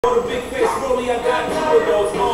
For the big fish, really, I got two of those.